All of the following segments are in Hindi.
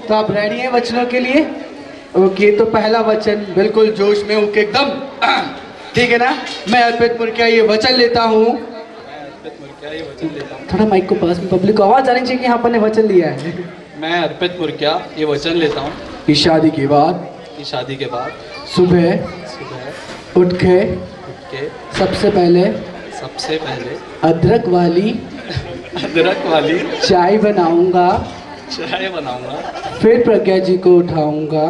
तो आप रेडी हैं वचनों के लिए? ओके, तो पहला वचन बिल्कुल जोश में होके एकदम ठीक है ना। मैं अर्पित मुर्गिया ये वचन लेता हूँ। थोड़ा माइक को पास में, पब्लिक को आवाज आनी चाहिए कि यहाँ पर ने वचन लिया है। मैं अर्पित मुर्गिया ये वचन लेता हूँ कि शादी के बाद सुबह उठ के सबसे पहले अदरक वाली चाय बनाऊंगा, फिर प्रज्ञा जी को उठाऊंगा,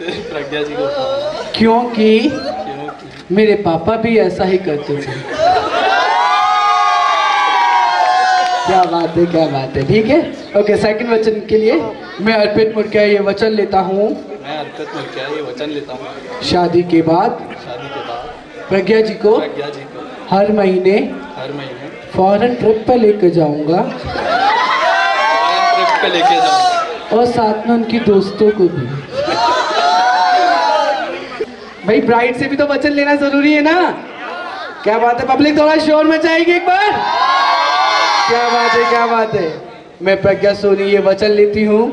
क्योंकि मेरे पापा भी ऐसा ही करते थे। क्या बात है, क्या बात है। ठीक है, ओके। सेकंड वचन के लिए मैं अर्पित मुर्गिया ये वचन लेता हूँ। शादी के बाद प्रज्ञा जी को हर महीने फॉरेन ट्रिप पे लेकर जाऊंगा और साथ में उनकी दोस्तों को भी। भाई ब्राइड से भी तो वचन लेना जरूरी है ना। क्या बात है, पब्लिक थोड़ा शोर मचाएगी एक बार। क्या बात है, क्या बात है। मैं प्रज्ञा सोनी ये वचन लेती हूँ।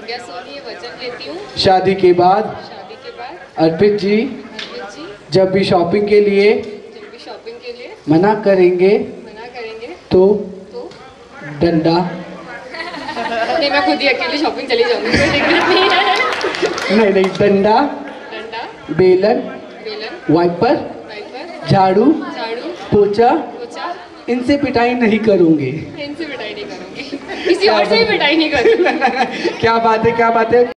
शादी के बाद अर्पित जी जब भी शॉपिंग के लिए मना करेंगे तो डंडा नहीं, मैं खुद ही अकेली शॉपिंग चली जाऊंगी, कोई दिक्कत नहीं है। नहीं, डंडा, बेलन, वाइपर, झाड़ू, पोछा, इनसे पिटाई नहीं करूंगी। किसी और से भी पिटाई नहीं करूंगी। क्या बात है, क्या बात है।